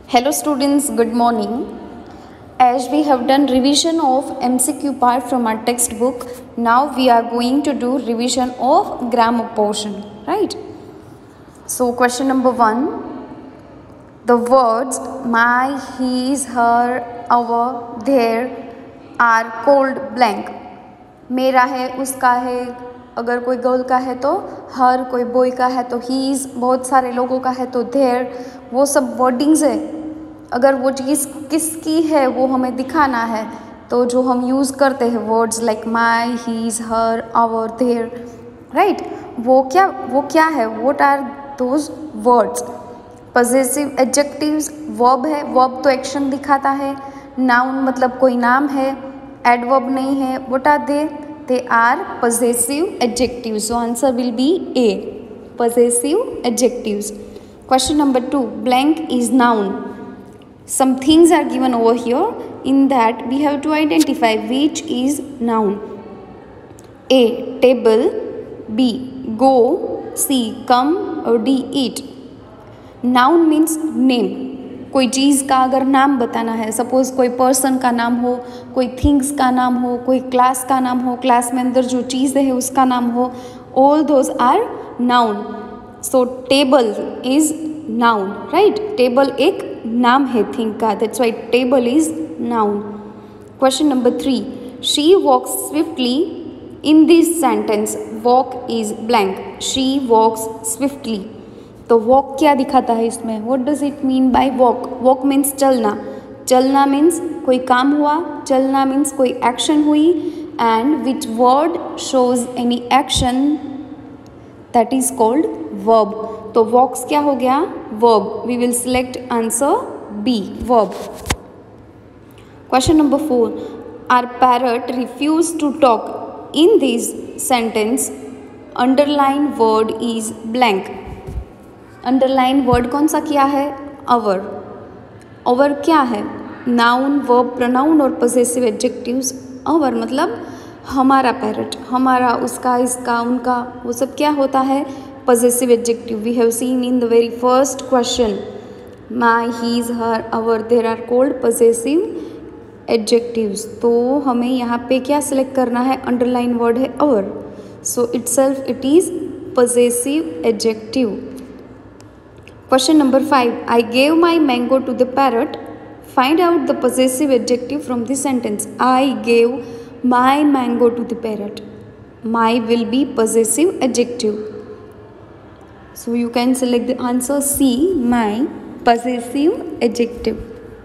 Hello students, good morning. As we have done revision of MCQ part from our textbook, now we are going to do revision of grammar portion, right? So question number 1, the words my, his, her, our, their are called blank. मेरा है, उसका है, अगर कोई girl का है तो हर, कोई बॉय का है तो हीज, बहुत सारे लोगों का है तो देयर, वो सब वर्डिंग्स है. अगर वो चीज़ किसकी है वो हमें दिखाना है तो जो हम यूज़ करते हैं words like my, his, her, our, their, right, वो क्या है, what are those words. Possessive adjectives verb है, वर्ब तो एक्शन दिखाता है. नाउन मतलब कोई नाम है, एडवर्ब नहीं है. What are they are possessive adjectives. So answer will be A, possessive adjectives. Question number 2, blank is noun. Some things are given over here. In that we have to identify which is noun. A, table. B, go. C, come. और D, eat. Noun means name. कोई चीज़ का अगर नाम बताना है, suppose कोई person का नाम हो, कोई थिंग्स का नाम हो, कोई क्लास का नाम हो, क्लास में अंदर जो चीज़ है उसका नाम हो, all those are noun. So table is noun, right? Table एक नाम है थिंग का, that's why table is noun. Question number 3, she walks swiftly. In this sentence walk is blank. She walks swiftly. तो वॉक क्या दिखाता है इसमें, what does it mean by walk. Walk means चलना. चलना मीन्स कोई काम हुआ, चलना मीन्स कोई एक्शन हुई, and which word shows any action that is called verb. तो वॉक्स क्या हो गया, verb. We will select answer B, verb. Question number 4, our parrot refuse to talk. In this sentence underline word is blank. Underline word कौन सा किया है, our. Our क्या है, नाउन, वर्ब, प्रोनाउन और पॉसेसिव एडजेक्टिव्स. अवर मतलब हमारा parrot, हमारा, उसका, इसका, उनका, वो सब क्या होता है, possessive adjective. We have seen in the very first question, my, his, her, our, there are called possessive adjectives. तो हमें यहाँ पे क्या select करना है, underline word है our. So itself it is possessive adjective. Question number 5, I gave my mango to the parrot. Find out the possessive adjective from this sentence. I gave my mango to the parrot. My will be possessive adjective. So you can select the answer C, my, possessive adjective.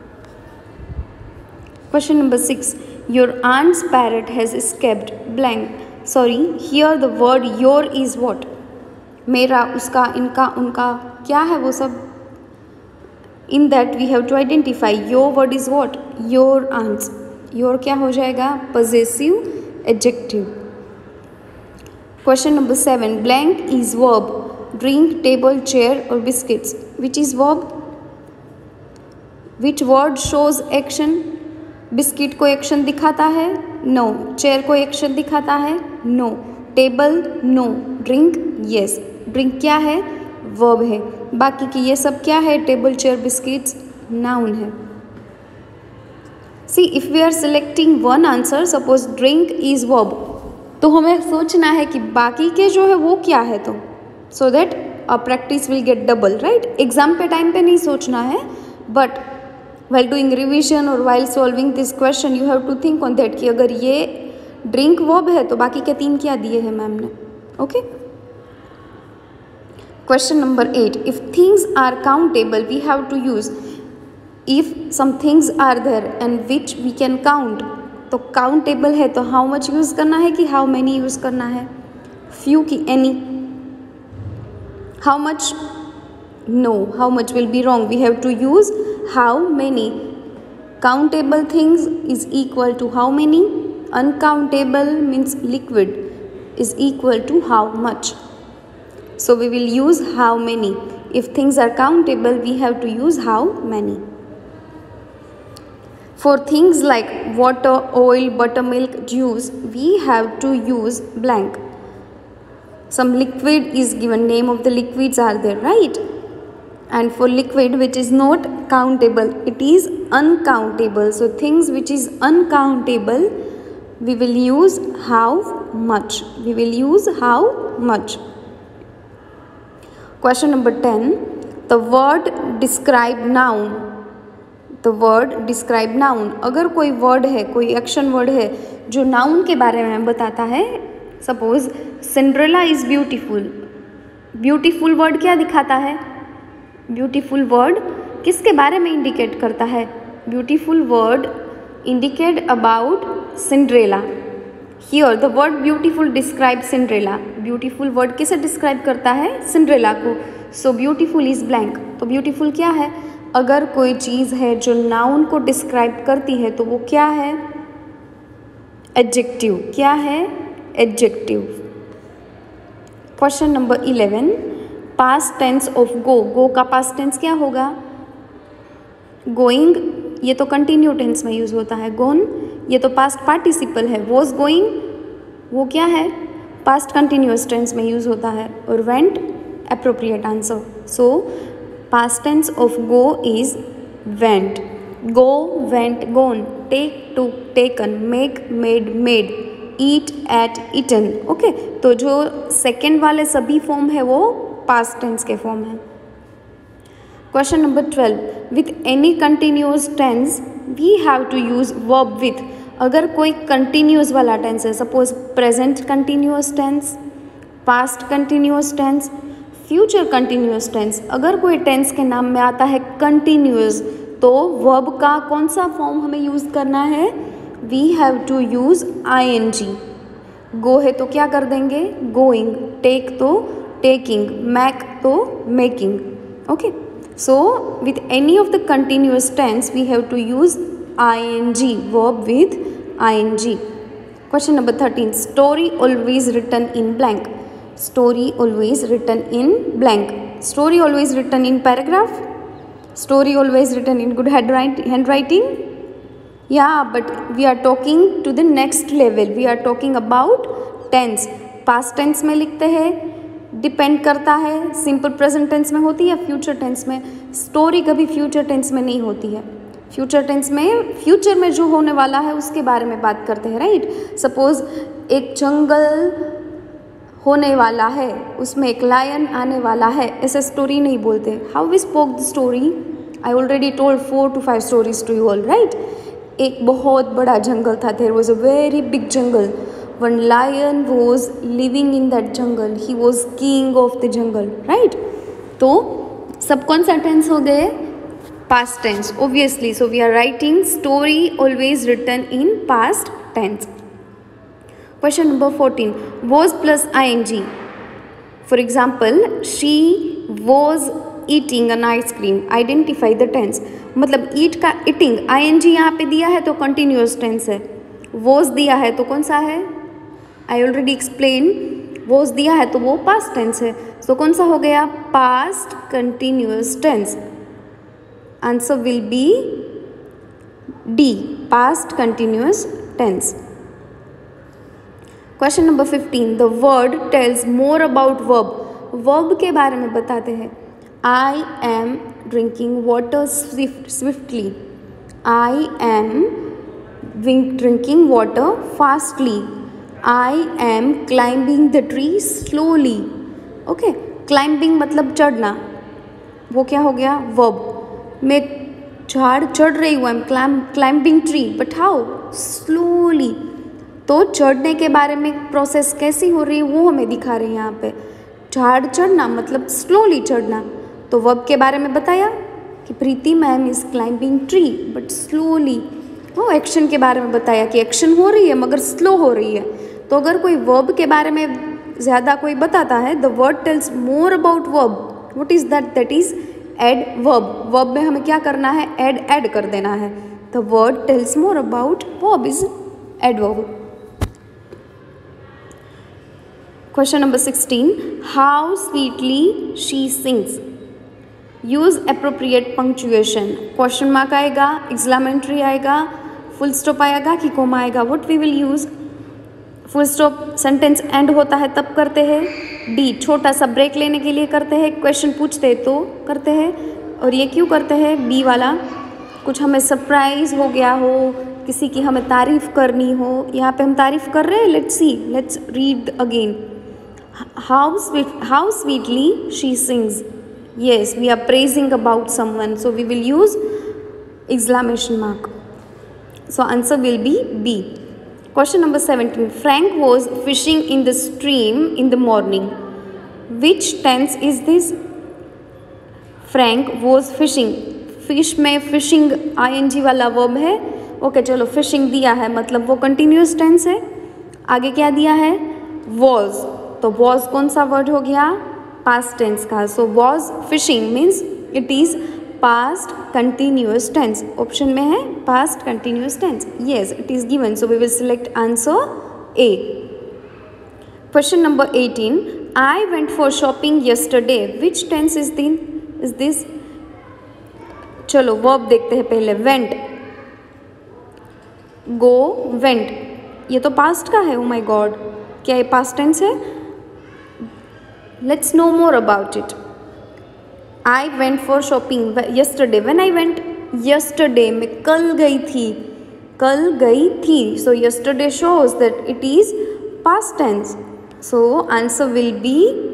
Question number 6, your aunt's parrot has escaped blank. Sorry, here the word your is what? मेरा, उसका, इनका, उनका, क्या है वो सब. In that we have to identify your word is what, your aunt's. Your क्या हो जाएगा, possessive adjective. Question number 7, blank is verb. Drink, table, chair or biscuits. Which is verb? Which word shows action? Biscuit को action दिखाता है, no. Chair को action दिखाता है, no. Table, no. Drink, yes. Drink क्या है, वर्ब है. बाकी की ये सब क्या है, टेबल, चेयर, बिस्किट्स, नाउन है. See, if we are selecting one answer, suppose drink is verb, तो हमें सोचना है कि बाकी के जो है वो क्या है, तो so that our practice will get double, right? Exam पे टाइम पे नहीं सोचना है, but while doing revision or while solving this question you have to think on that कि अगर ये drink verb है तो बाकी के 3 क्या दिए हैं मैम ने. okay? Question number 8, if things are countable we have to use. if some things are there and which we can count, तो countable है तो how much यूज़ करना है कि how many यूज़ करना है, few की any. How much? No, how much will be wrong. We have to use how many. Countable things is equal to how many. Uncountable means liquid is equal to how much. So we will use how many. If things are countable, we have to use how many. For things like water, oil, buttermilk, juice, we have to use blank. Some liquid is given, name of the liquids are there, right? and for liquid which is not countable, it is uncountable. So things which is uncountable, we will use how much. We will use how much. Question number 10. The word describe noun. The word describe noun. अगर कोई word है, कोई action word है जो noun के बारे में बताता है, suppose Cinderella is beautiful. Beautiful word क्या दिखाता है? ब्यूटीफुल वर्ड किसके बारे में इंडिकेट करता है? Beautiful word indicate about Cinderella. Here the word beautiful describe Cinderella. Beautiful word किसे डिस्क्राइब करता है? सिंड्रेला को. So beautiful is blank. तो ब्यूटीफुल क्या है? अगर कोई चीज़ है जो नाउन को डिस्क्राइब करती है तो वो क्या है? एडजेक्टिव. क्या है? Adjective. Question number 11. Past tense of go. Go का पास्ट टेंस क्या होगा? गोइंग. ये तो कंटिन्यू टेंस में यूज होता है. गोन ये तो पास्ट पार्टिसिपल है. वॉज गोइंग वो क्या है? पास्ट कंटिन्यूअस टेंस में यूज होता है. और went appropriate answer. So past tense of go is went. Go, went, gone, take, took, taken, make, made, made, eat, ate, eaten. Okay, तो जो सेकेंड वाले सभी फॉर्म है वो पास्ट टेंस के फॉर्म है. Question number 12. With any continuous tense we have to use verb with. अगर कोई कंटिन्यूअस वाला टेंस है, suppose present continuous tense, past continuous tense, future continuous tense, अगर कोई टेंस के नाम में आता है कंटिन्यूअस तो वर्ब का कौन सा फॉर्म हमें यूज करना है? We have to use ing. Go है तो क्या कर देंगे? गोइंग. टेक तो टेकिंग. मैक तो making. Okay, so with any of the continuous tense we have to use ing. Verb with ing. Question number 13. Story always written in blank. Story always written in blank. Story always written in paragraph. Story always written in good handwriting. Yeah, but we are talking to the next level. We are talking about tense. Past tense में लिखते हैं, depend करता है simple present tense में होती है, future tense में. Story कभी फ्यूचर टेंस में नहीं होती है. फ्यूचर टेंस में फ्यूचर में जो होने वाला है उसके बारे में बात करते हैं, राइट. सपोज एक जंगल होने वाला है, उसमें एक लायन आने वाला है, ऐसे स्टोरी नहीं बोलते. How we spoke the story? I already told 4 to 5 stories to you all, right. एक बहुत बड़ा जंगल था. There was a very big jungle. One lion was living in that jungle. He was king of the jungle, right. तो सब कौन सा tense हो गए? Past tense, obviously. So we are writing story always written in past tense. Question number 14. Was plus ing. For example, she was eating an ice cream. Identify the tense. मतलब eat का eating ing यहाँ पे दिया है तो continuous tense है. was दिया है तो कौन सा है? I already explained. was दिया है तो वो past tense है. So कौन सा हो गया? past continuous tense. Answer will be D. past continuous tense. Question number 15. The word tells more about verb. Verb के बारे में बताते हैं. I am drinking water swiftly. I am drinking water fastly. I am climbing the tree slowly. Okay, climbing मतलब चढ़ना, वो क्या हो गया? वर्ब. मैं झाड़ चढ़ रही हूँ, I am climbing tree, but how? Slowly. तो चढ़ने के बारे में प्रोसेस कैसी हो रही है वो हमें दिखा रहे हैं यहाँ पे. झाड़ चढ़ना मतलब स्लोली चढ़ना. तो वर्ब के बारे में बताया कि Preeti ma'am is climbing tree but slowly. वो एक्शन के बारे में बताया कि एक्शन हो रही है मगर स्लो हो रही है. तो अगर कोई वर्ब के बारे में ज़्यादा कोई बताता है, the word tells more about verb. What is that? That is add verb. Verb में हमें क्या करना है? ऐड कर देना है. The word tells more about verb is add verb. Question number 16. How sweetly she sings. Use appropriate punctuation. Question mark आएगा, exclamatory आएगा, full stop आएगा कि comma आएगा. What we will use? Full stop sentence end होता है तब करते हैं डी, छोटा सा ब्रेक लेने के लिए करते हैं, क्वेश्चन पूछते तो करते हैं। और ये क्यों करते हैं बी वाला, कुछ हमें सरप्राइज हो गया हो, किसी की हमें तारीफ करनी हो, यहाँ पे हम तारीफ कर रहे हैं। Let's see, let's read again. How sweetly she sings, yes, we are praising about someone, so we will use exclamation mark. So answer will be B. Question number 17. Frank was fishing in the stream in the morning. Which tense is this? Frank was fishing. Fish में fishing ing वाला verb है। Okay चलो, fishing दिया है मतलब वो continuous tense है। आगे क्या दिया है? was, तो was कौन सा वर्ड हो गया? पास्ट टेंस का। So was fishing means it is past continuous tense. Option में है past continuous tense. Yes, it is given, so we will select answer A. Question number 18. I went for shopping yesterday, which tense is this? चलो verb देखते हैं पहले। Went, go, went, ये तो past का है। ओ माय गॉड, क्या ये पास्ट टेंस है? Let's know more about it. I went for shopping yesterday. When I went yesterday, मैं कल गई थी। So yesterday shows that it is past tense. So answer will be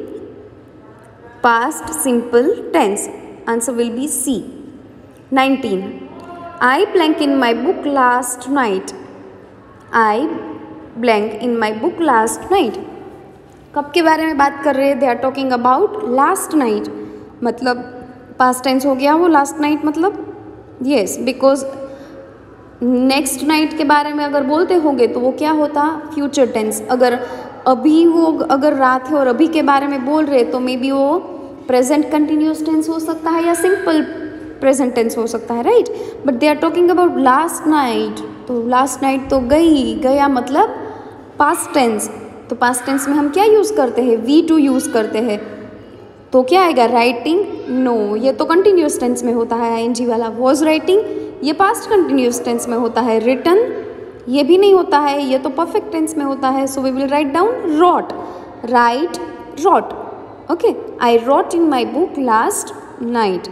past simple tense. Answer will be C. 19. I blank in my book last night. I blank in my book last night. कब के बारे में बात कर रहे हैं? They are talking about last night, मतलब past tense हो गया वो लास्ट नाइट मतलब। येस, बिकॉज नेक्स्ट नाइट के बारे में अगर बोलते होंगे तो वो क्या होता? Future tense. अगर अभी वो अगर रात है और अभी के बारे में बोल रहे तो मे बी वो प्रेजेंट कंटिन्यूस टेंस हो सकता है या सिंपल प्रेजेंट टेंस हो सकता है, right. But they are talking about last night, तो लास्ट नाइट तो गया मतलब पास्ट टेंस। तो पास्ट टेंस में हम क्या यूज़ करते हैं? वी टू यूज़ करते हैं। तो क्या आएगा? राइटिंग? नो, ये तो कंटिन्यूस टेंस में होता है ing वाला। वॉज राइटिंग, ये पास्ट कंटिन्यूस टेंस में होता है। रिटन, ये भी नहीं होता है, ये तो परफेक्ट टेंस में होता है। So we will write down wrote, write, wrote. Okay, I wrote in my book last night.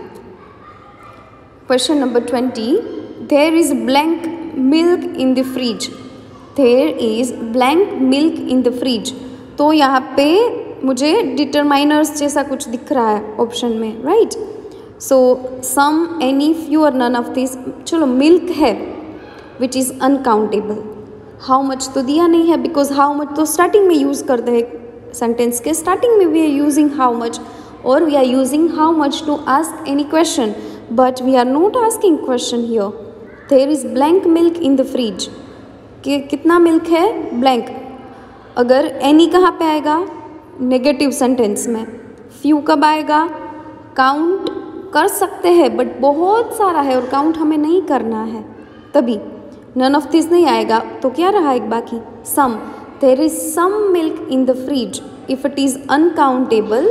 Question number 20. There is blank milk in the fridge. There is blank milk in the fridge. तो यहाँ पे मुझे determiners जैसा कुछ दिख रहा है option में, right. So some, any, few और नन ऑफ दिस। चलो, मिल्क है which is uncountable. How much तो दिया नहीं है, बिकॉज हाउ मच तो स्टार्टिंग में यूज़ करते हैं सेंटेंस के। स्टार्टिंग में we are using how much, और we are using how much to ask any question, but we are not asking question here. There is blank milk in the fridge. कि कितना milk है? Blank. अगर any कहाँ पे आएगा? Negative sentence में। Few कब आएगा? काउंट कर सकते हैं बट बहुत सारा है और काउंट हमें नहीं करना है, तभी। नन ऑफ दिस नहीं आएगा तो क्या रहा एक बाकी? Some. There is some milk in the fridge. If it is uncountable,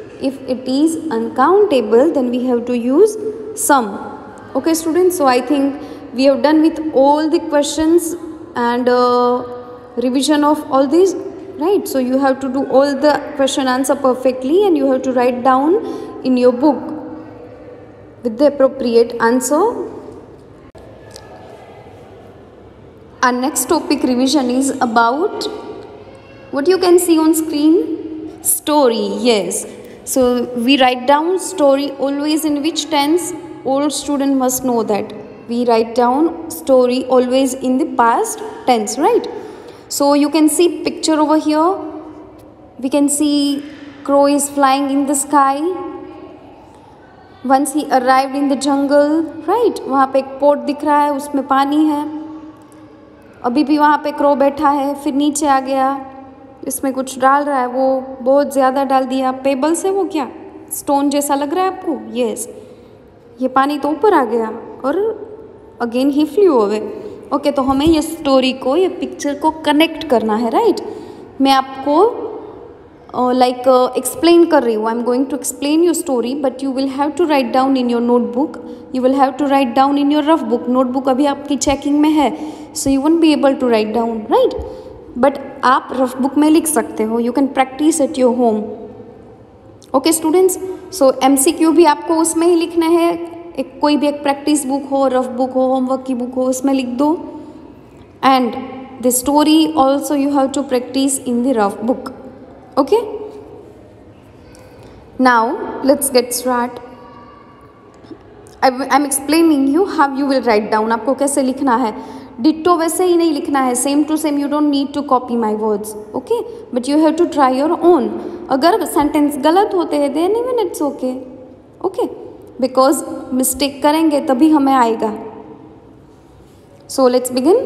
then we have to use some. Okay students, so I think we have done with all the questions and revision of all these, right? So you have to do all the question answer perfectly and you have to write down in your book with the appropriate answer. Our next topic revision is about what you can see on screen, story. Yes, so we write down story always in which tense? All student must know that we write down story always in the past tense, right? So you can see picture over here. We can see crow is flying in the sky. Once he arrived in the jungle, right? वहाँ पे एक pot दिख रहा है, उसमें पानी है. अभी भी वहाँ पे क्रो बैठा है. फिर नीचे आ गया, इसमें कुछ डाल रहा है, वो बहुत ज़्यादा डाल दिया. पेबल्स है वो, क्या स्टोन जैसा लग रहा है आपको? यस, ये पानी तो ऊपर आ गया और अगेन ही फ्लू अवे. ओके, तो हमें ये स्टोरी को, ये पिक्चर को कनेक्ट करना है, राइट? मैं आपको like explain कर रही हूँ. I am going to explain your story but you will have to write down in your notebook. You will have to write down in your rough book. Notebook अभी आपकी checking में है, so you won't be able to write down, right? But आप rough book में लिख सकते हो. You can practise at your home. Okay students, so MCQ भी आपको उसमें ही लिखना है, एक कोई भी एक प्रैक्टिस बुक हो, रफ बुक हो, होमवर्क की बुक हो, उसमें लिख दो. And the story also you have to practise in the rough book. Okay, now let's get start. I am explaining you how you will write down. आपको कैसे लिखना है, डिट्टो वैसे ही नहीं लिखना है, same to same. You don't need to copy my words, okay, but you have to try your own. अगर sentence गलत होते हैं then even it's okay, okay, because mistake करेंगे तभी हमें आएगा. So let's begin.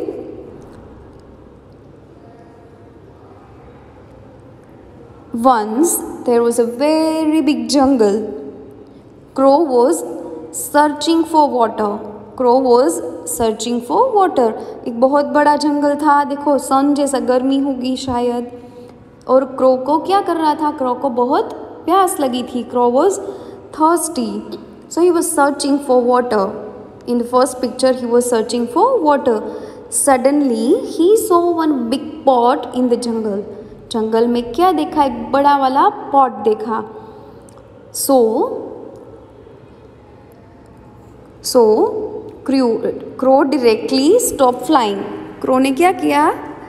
Once there was a very big jungle. Crow was searching for water. Crow was searching for water. एक बहुत बड़ा जंगल था. देखो सन जैसा गर्मी होगी शायद, और क्रो को क्या कर रहा था, क्रो को बहुत प्यास लगी थी. Crow was thirsty, so he was searching for water. In the first picture he was searching for water. Suddenly he saw one big pot in the jungle. जंगल में क्या देखा, एक बड़ा वाला पॉट देखा. So crow directly stop flying. Crow ने क्या किया,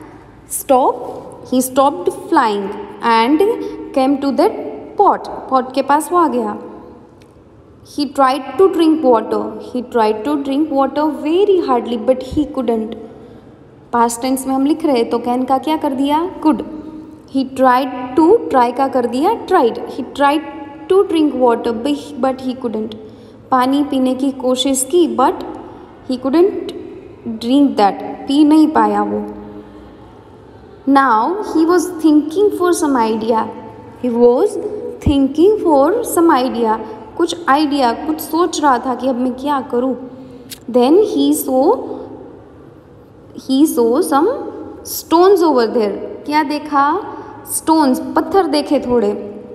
he stopped flying and came to that pot. Pot के पास वो आ गया. He tried to drink water very hardly but he couldn't. Past tense में हम लिख रहे तो कैन का क्या कर दिया, could. He tried to, try का कर दिया tried. He tried to drink water but he couldn't. पानी पीने की कोशिश की but he couldn't drink that. पी नहीं पाया वो. Now he was thinking for some idea. कुछ आइडिया, कुछ सोच रहा था कि अब मैं क्या करूँ. Then he saw some stones over there. क्या देखा, स्टोन्स, पत्थर देखे थोड़े.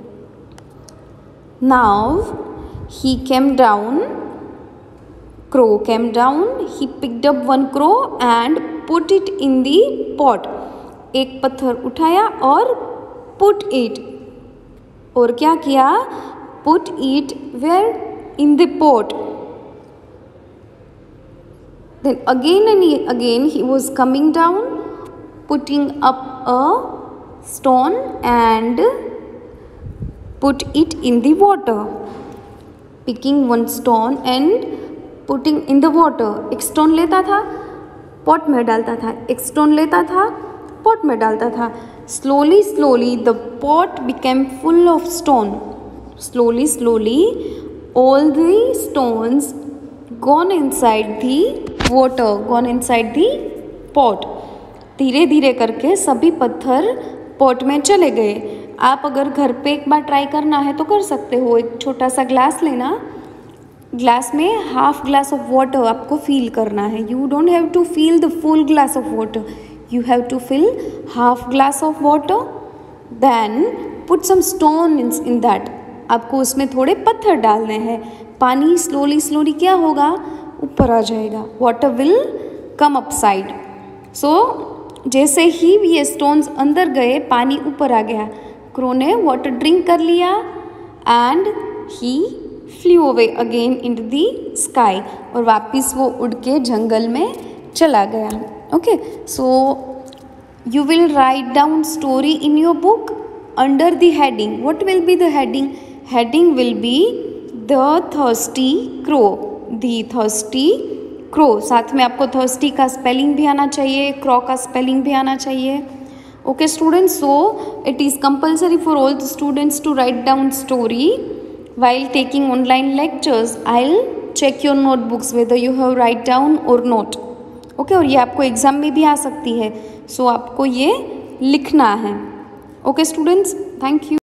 Now he came down, crow came down. He picked up one crow and put it in the pot. एक पत्थर उठाया और पुट इट, और क्या किया, put it where, in the pot. Then again and again he was coming down, putting up a stone and put it in the water. Picking one stone and putting in the water. एक stone लेता था, pot में डालता था, एक stone लेता था, pot में डालता था. Slowly the pot became full of stone. Slowly all the stones gone inside the water, gone inside the pot. धीरे धीरे करके सभी पत्थर पॉट में चले गए. आप अगर घर पे एक बार ट्राई करना है तो कर सकते हो. एक छोटा सा ग्लास लेना, ग्लास में हाफ ग्लास ऑफ वाटर आपको फील करना है. You don't have to feel the full glass of water, you have to fill half glass of water. Then put some stone in that. आपको उसमें थोड़े पत्थर डालने हैं. पानी स्लोली क्या होगा, ऊपर आ जाएगा. Water will come up side. So जैसे ही ये स्टोन्स अंदर गए पानी ऊपर आ गया. क्रो ने वाटर ड्रिंक कर लिया and he flew away again into the sky. और वापस वो उड़ के जंगल में चला गया. Okay, so you will write down story in your book under the heading. What will be the heading? Heading will be the thirsty crow. The thirsty crow. साथ में आपको थर्स्टी का स्पेलिंग भी आना चाहिए, क्रो का स्पेलिंग भी आना चाहिए. Okay students, so it is compulsory for all the students to write down story while taking online lectures. I'll check your notebooks whether you have write down or not. Okay, और ये आपको exam में भी आ सकती है. सो आपको ये लिखना है. Okay students, thank you.